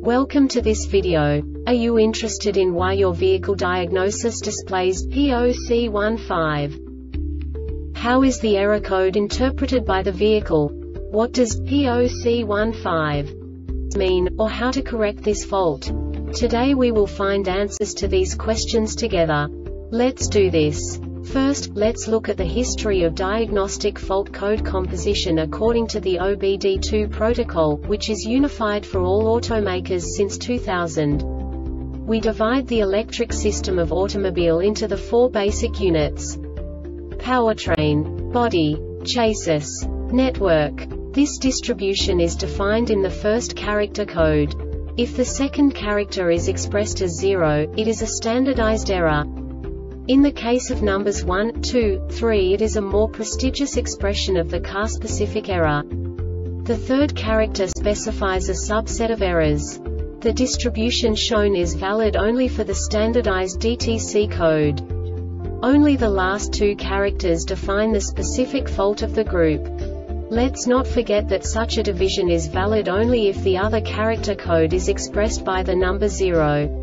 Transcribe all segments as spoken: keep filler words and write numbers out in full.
Welcome to this video. Are you interested in why your vehicle diagnosis displays P zero C one five? How is the error code interpreted by the vehicle? What does P zero C one five mean, or how to correct this fault? Today we will find answers to these questions together. Let's do this. First, let's look at the history of diagnostic fault code composition according to the O B D two protocol, which is unified for all automakers since two thousand. We divide the electric system of automobile into the four basic units: powertrain, body, chassis, network. This distribution is defined in the first character code. If the second character is expressed as zero, it is a standardized error. In the case of numbers one, two, three, it is a more prestigious expression of the car-specific error. The third character specifies a subset of errors. The distribution shown is valid only for the standardized D T C code. Only the last two characters define the specific fault of the group. Let's not forget that such a division is valid only if the other character code is expressed by the number zero.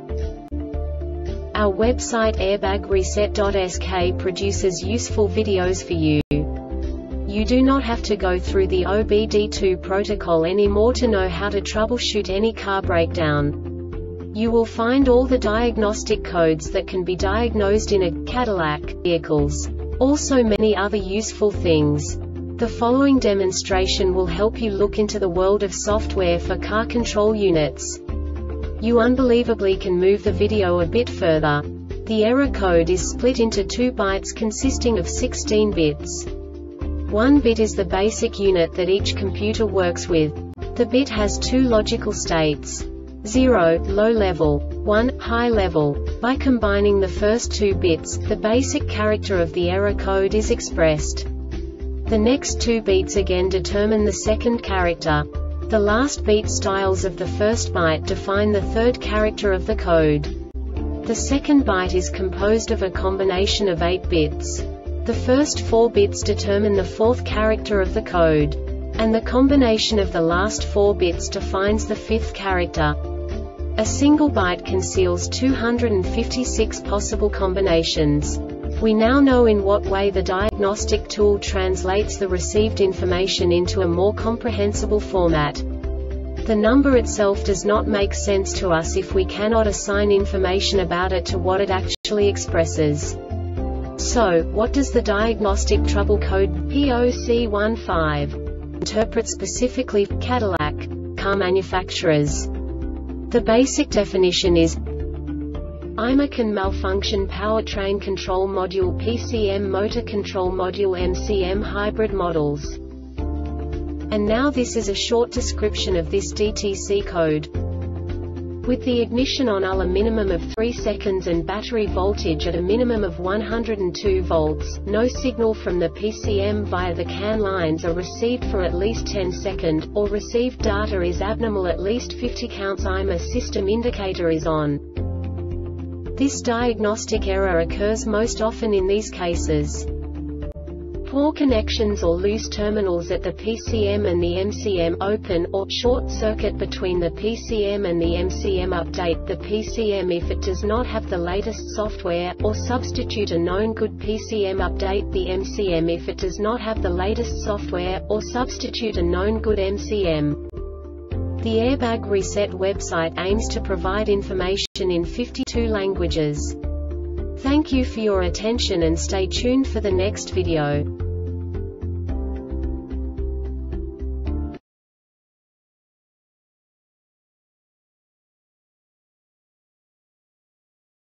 Our website airbag reset dot S K produces useful videos for you. You do not have to go through the O B D two protocol anymore to know how to troubleshoot any car breakdown. You will find all the diagnostic codes that can be diagnosed in a Cadillac vehicles. Also many other useful things. The following demonstration will help you look into the world of software for car control units. You unbelievably can move the video a bit further. The error code is split into two bytes consisting of sixteen bits. One bit is the basic unit that each computer works with. The bit has two logical states: zero, low level, one, high level. By combining the first two bits, the basic character of the error code is expressed. The next two bits again determine the second character. The last beat styles of the first byte define the third character of the code. The second byte is composed of a combination of eight bits. The first four bits determine the fourth character of the code. And the combination of the last four bits defines the fifth character. A single byte conceals two hundred fifty-six possible combinations. We now know in what way the diagnostic tool translates the received information into a more comprehensible format. The number itself does not make sense to us if we cannot assign information about it to what it actually expresses. So, what does the diagnostic trouble code P zero C one five interpret specifically for Cadillac car manufacturers? The basic definition is: I M A can malfunction powertrain control module P C M motor control module M C M hybrid models. And now this is a short description of this D T C code. With the ignition on a minimum of three seconds and battery voltage at a minimum of one hundred two volts, no signal from the P C M via the C A N lines are received for at least ten seconds, or received data is abnormal at least fifty counts. I M A system indicator is on. This diagnostic error occurs most often in these cases: poor connections or loose terminals at the P C M and the M C M, open or short circuit between the P C M and the M C M. Update the P C M if it does not have the latest software, or substitute a known good P C M. Update the M C M if it does not have the latest software, or substitute a known good M C M. The Airbag Reset website aims to provide information in fifty-two languages. Thank you for your attention and stay tuned for the next video.